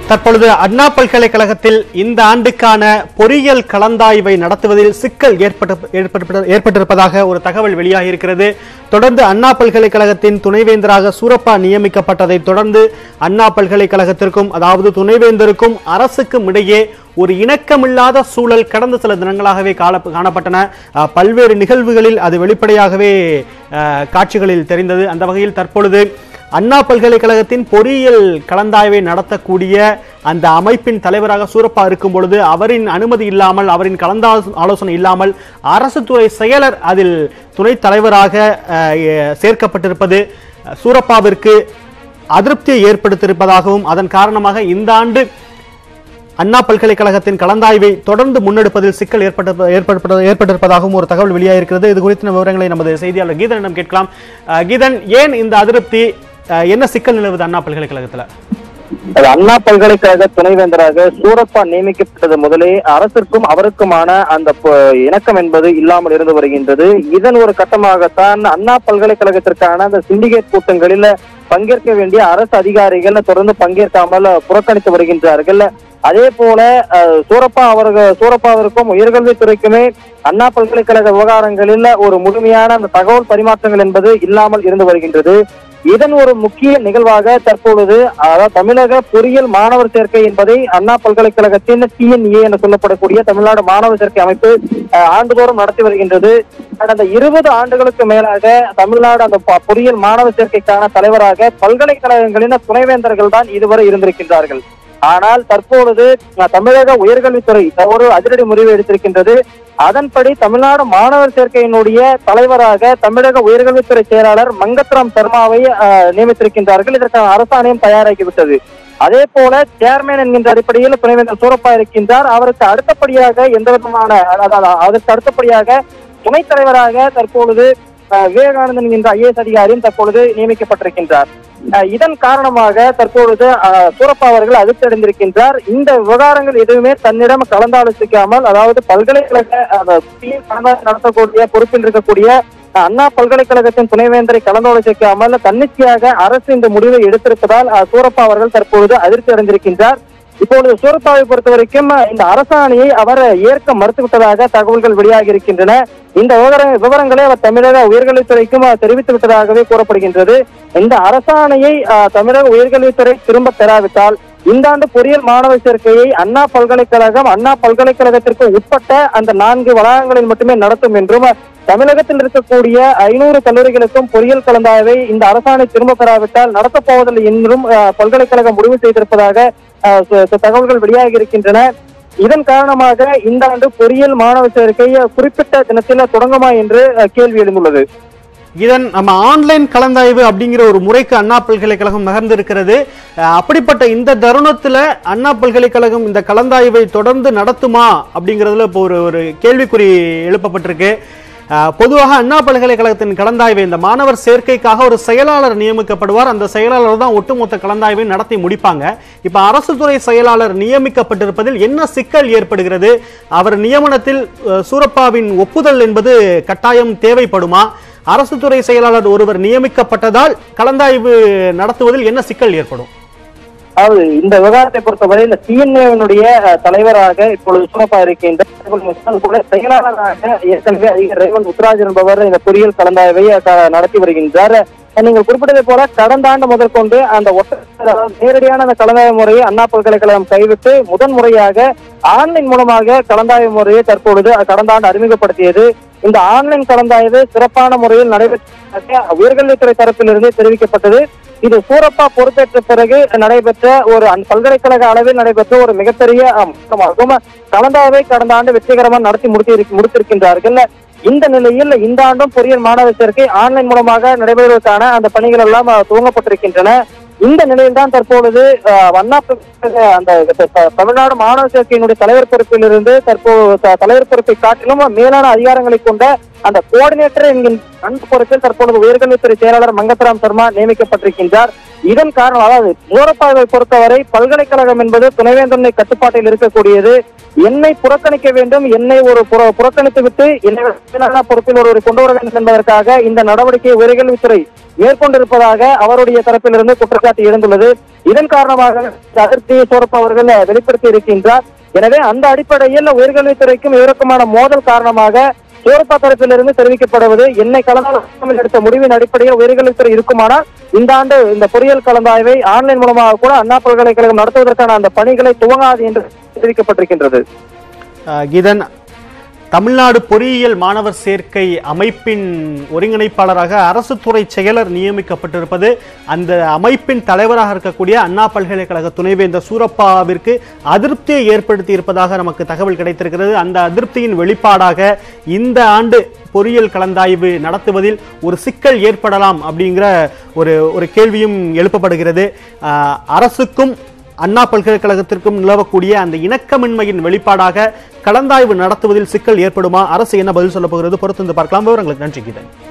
தற்பொழுது அண்ணா பல்கலைக்கழகத்தில் இந்த ஆண்டுக்கான பொறியியல் கலந்தாய்வை நடத்துவதில் சிக்கல் ஏற்பட்டிருப்பதாக ஒரு தகவல் வெளியாகியிருக்கிறது. தொடர்ந்து அண்ணா பல்கலைக்கழகத்தின் துணைவேந்தராக சூரப்பா நியமிக்கப்பட்டதை தொடர்ந்து அண்ணா பல்கலைக்கழகத்திற்கும் அதாவது துணைவேந்தருக்கும் அரசுக்கும் இடையே ஒரு இணக்கமில்லாத சூழல் கடந்த சில தினங்களாகவே காணப்பட்டன. பல்வேறு நிகழ்வுகளில் அது வெளிப்படையாகவே காட்சிகளில் தெரிந்தது. அந்த வகையில் தற்பொழுது அண்ணா பல்கலைக்கழகத்தின் பொறியியல் கலந்தாய்வை நடத்தக்கூடிய அந்த அமைப்பின் தலைவராக சூரப்பா இருக்கும் பொழுது அவரின் அனுமதி இல்லாமல், அவரின் ஆலோசனை இல்லாமல் அரசு துறை செயலர் அதில் துணைத் தலைவராக சேர்க்கப்பட்டிருப்பது சூரப்பாவிற்கு அதிருப்தியை ஏற்படுத்தியிருப்பதாகவும் அதன் காரணமாக இந்த ஆண்டு அண்ணா பல்கலைக்கழகத்தின் கலந்தாய்வை தொடர்ந்து முன்னெடுப்பதில் சிக்கல் ஏற்பட்டிருப்பதாகவும் ஒரு தகவல் வெளியாகிருக்கிறது. இது குறித்த விவரங்களை நமது செய்தியாளர் கீதனிடம் கேட்கலாம். கீதன், ஏன் இந்த அதிருப்தி, என்ன சிக்கல் நிலவுது அண்ணா பல்கலைக்கழகத்துல? அண்ணா பல்கலைக்கழக துணைவேந்தராக சூரப்பா நியமிக்கப்பட்டது முதலே அரசிற்கும் அவருக்குமான அந்த இணக்கம் என்பது இல்லாமல் இருந்து வருகின்றது. இதன் ஒரு கட்டமாகத்தான் அண்ணா பல்கலைக்கழகத்திற்கான அந்த சிண்டிகேட் கூட்டங்களில் பங்கேற்க வேண்டிய அரசு அதிகாரிகள் தொடர்ந்து பங்கேற்காமல் புறக்கணித்து வருகின்றார்கள். அதே போல சூரப்பாவிற்கும் உயர்கல்வித்துறைக்குமே அண்ணா பல்கலைக்கழக விவகாரங்களில் ஒரு முழுமையான அந்த தகவல் பரிமாற்றங்கள் என்பது இல்லாமல் இருந்து வருகின்றது. இதன் ஒரு முக்கிய நிகழ்வாக தற்பொழுது தமிழக பொறியியல் மாணவர் சேர்க்கை என்பதை அண்ணா பல்கலைக்கழகத்தின் TNA என்று சொல்லப்படக்கூடிய தமிழ்நாடு மாணவர் சேர்க்கை அமைப்பு ஆண்டுதோறும் நடத்தி வருகின்றது. கடந்த 20 ஆண்டுகளுக்கு மேலாக தமிழ்நாடு அந்த பொறியியல் மாணவர் சேர்க்கைக்கான தலைவராக பல்கலைக்கழகங்களின் துணைவேந்தர்கள் தான் இதுவரை இருந்திருக்கின்றார்கள். ஆனால் தற்பொழுது தமிழக உயர்கல்வித்துறை ஒரு அதிரடி முடிவு எடுத்திருக்கின்றது. அதன்படி தமிழ்நாடு மாணவர் சேர்க்கையினுடைய தலைவராக தமிழக உயர்கல்வித்துறை செயலாளர் மங்கத்ராம் சர்மாவை நியமித்திருக்கின்றார்கள். இதற்கான அரசாணையம் தயாராகிவிட்டது. அதே போல சேர்மேன் என்கின்ற அடிப்படையில் துணைவேந்தர் சூரப்பா இருக்கின்றார். அவருக்கு அடுத்தபடியாக அதற்கு அடுத்தபடியாக துணைத் தலைவராக தற்பொழுது விவேகானந்தன் என்கின்ற IAS அதிகாரியும் தற்பொழுது நியமிக்கப்பட்டிருக்கின்றார். இதன் காரணமாக தற்பொழுது சூரப்பா அவர்கள் அதிர்ச்சி அடைந்திருக்கின்றார். இந்த விவகாரங்கள் எதுவுமே தன்னிடம் கலந்தாலோசிக்காமல், அதாவது பல்கலைக்கழக நடத்தக்கூடிய பொறுப்பில் இருக்கக்கூடிய அண்ணா பல்கலைக்கழகத்தின் துணைவேந்தரை கலந்தாலோசிக்காமல் தன்னிச்சையாக அரசு இந்த முடிவை எடுத்திருப்பதால் சூரப்பா அவர்கள் தற்பொழுது அதிர்ச்சி அடைந்திருக்கின்றார். இப்பொழுது சூரப்பாவை பொறுத்த வரைக்கும் இந்த அரசாணையை அவர் ஏற்க மறுத்துவிட்டதாக தகவல்கள் வெளியாகி இருக்கின்றன. இந்த விவரங்களை அவர் தமிழக உயர்கல்வித்துறைக்கும் தெரிவித்து விட்டதாகவே கூறப்படுகின்றது. இந்த அரசாணையை தமிழக உயர்கல்வித்துறை திரும்ப பெறாவிட்டால் இந்த ஆண்டு பொறியியல் மாணவர் சேர்க்கையை அண்ணா பல்கலைக்கழகத்திற்கு உட்பட்ட அந்த 4 வளாகங்களில் மட்டுமே நடத்தும் என்றும், தமிழகத்தில் இருக்கக்கூடிய 500 கல்லூரிகளுக்கும் பொறியியல் கலந்தாய்வை இந்த அரசாணை திரும்ப பெறாவிட்டால் நடத்தப் போவதில்லை என்றும் பல்கலைக்கழகம் முடிவு செய்திருப்பதாக தகவல்கள் வெளியாகி இருக்கின்றன. இதன் காரணமாக இந்த ஆண்டு பொறியியல் மாணவர் சேர்க்கை குறிப்பிட்ட தினத்தில் தொடங்குமா என்று கேள்வி எழுந்துள்ளது. இதன் நம்ம ஆன்லைன் கலந்தாய்வு அப்படிங்கிற ஒரு முறைக்கு அண்ணா பல்கலைக்கழகம் நகர்ந்திருக்கிறது. அப்படிப்பட்ட இந்த தருணத்துல அண்ணா பல்கலைக்கழகம் இந்த கலந்தாய்வை தொடர்ந்து நடத்துமா அப்படிங்கிறதுல இப்போ ஒரு கேள்விக்குறி எழுப்பப்பட்டிருக்கு. பொதுவாக அண்ணா பல்கலைக்கழகத்தின் கலந்தாய்வை, இந்த மாணவர் சேர்க்கைக்காக ஒரு செயலாளர் நியமிக்கப்படுவார். அந்த செயலாளர் தான் ஒட்டுமொத்த கலந்தாய்வை நடத்தி முடிப்பாங்க. இப்ப அரசு துறை செயலாளர் நியமிக்கப்பட்டிருப்பதில் என்ன சிக்கல் ஏற்படுகிறது? அவர் நியமனத்தில் சூரப்பாவின் ஒப்புதல் என்பது கட்டாயம் தேவைப்படுமா? அரசு துறை செயலாளர் ஒருவர் நியமிக்கப்பட்டதால் கலந்தாய்வு நடத்துவதில் என்ன சிக்கல் ஏற்படும்? அதாவது இந்த விவகாரத்தை பொறுத்தவரை இந்த TNA தலைவராக இப்பொழுது சூரப்பா இருக்கின்ற செயலாளராக ஏற்கனவே அதிகாரி ரேவந்த் உத்ராஜ் என்பவர் இந்த பொறியியல் கலந்தாய்வை நடத்தி வருகின்றார். நீங்கள் குறிப்பிட்டதை போல கடந்த ஆண்டு முதற்கொண்டு அந்த நேரடியான அந்த கலந்தாய்வு முறையை அண்ணா பல்கலைக்கழகம் கைவிட்டு முதன் முறையாக ஆன்லைன் மூலமாக கலந்தாய்வு முறையை தற்பொழுது கடந்த ஆண்டு அறிமுகப்படுத்தியது. இந்த ஆன்லைன் கலந்தாய்வு சிறப்பான முறையில் நடைபெற்ற உயர்கல்வித்துறை தரப்பிலிருந்து தெரிவிக்கப்பட்டது. இது சூரப்பா பொறுப்பேற்ற பிறகு நடைபெற்ற ஒரு பல்கலைக்கழக அளவில் நடைபெற்ற ஒரு மிகப்பெரிய மாற்றமாகும். கலந்தாய்வை கடந்த ஆண்டு வெற்றிகரமாக நடத்தி முடித்திருக்கின்றார்கள். இந்த நிலையில் இந்த ஆண்டும் பொறியியல் மாணவர் சேர்க்கை ஆன்லைன் மூலமாக நடைபெறுவதற்கான அந்த பணிகள் எல்லாம் துவங்கப்பட்டிருக்கின்றன. இந்த நிலையில்தான் தற்பொழுது அண்ணா அந்த தமிழ்நாடு மாணவர் சேர்க்கையினுடைய தலைவர் பொறுப்பிலிருந்து தலைவர் பொறுப்பை காட்டிலும் மேலான அதிகாரங்களை கொண்ட அந்த கோஆர்டினேட்டர் என்கின்ற பொறுப்பில் தற்பொழுது உயர்கல்வித்துறை செயலாளர் மங்கத்ராம் சர்மா நியமிக்கப்பட்டிருக்கின்றார். இதன் காரணம், அதாவது சூரப்பாவை பொறுத்தவரை பல்கலைக்கழகம் என்பது துணைவேந்தனை கட்டுப்பாட்டில் இருக்கக்கூடியது. என்னை புறக்கணிக்க வேண்டும், என்னை ஒரு புறக்கணித்து விட்டு என்னை பொறுப்பில் ஒருவரை கொண்டு வர வேண்டும் என்பதற்காக இந்த நடவடிக்கையை உயர்கல்வித்துறை மேற்கொண்டிருப்பதாக அவருடைய தரப்பிலிருந்து குற்றச்சாட்டு எழுந்துள்ளது. இதன் காரணமாக அதிருப்தியை சோரப்பா அவர்கள் வெளிப்படுத்தி இருக்கின்றார். எனவே அந்த அடிப்படையில் உயர்கல்வித்துறைக்கும் இவருக்குமான மோதல் காரணமாக சோரப்பா தரப்பிலிருந்து தெரிவிக்கப்படுவது என்னை கலந்தாய்வு எடுத்த முடிவின் அடிப்படையில் உயர்கல்வித்துறை இருக்குமானால் இந்த ஆண்டு இந்த பொறியியல் கலந்தாய்வை ஆன்லைன் மூலமாக கூட அண்ணா பல்கலைக்கழகம் நடத்துவதற்கான அந்த பணிகளை துவங்காது என்று தெரிவிக்கப்பட்டிருக்கின்றது. கீதன், தமிழ்நாடு பொறியியல் மாணவர் சேர்க்கை அமைப்பின் ஒருங்கிணைப்பாளராக அரசு துறை செயலர் நியமிக்கப்பட்டிருப்பது அந்த அமைப்பின் தலைவராக இருக்கக்கூடிய அண்ணா பல்கலைக்கழக துணைவேந்தர் சூரப்பாவிற்கு அதிருப்தியை ஏற்படுத்தி இருப்பதாக நமக்கு தகவல் கிடைத்திருக்கிறது. அந்த அதிருப்தியின் வெளிப்பாடாக இந்த ஆண்டு பொறியியல் கலந்தாய்வு நடத்துவதில் ஒரு சிக்கல் ஏற்படலாம் அப்படிங்கிற ஒரு கேள்வியும் எழுப்பப்படுகிறது. அரசுக்கும் அண்ணா பல்கலைக்கழகத்திற்கும் நிலவக்கூடிய அந்த இணக்கமின்மையின் வெளிப்பாடாக கலந்தாய்வு நடத்துவதில் சிக்கல் ஏற்படுமா? அரசு என்ன பதில் சொல்ல போகிறது? பொறுத்திருந்து பார்க்கலாம். விவரங்களுக்கு நன்றி கீதன்.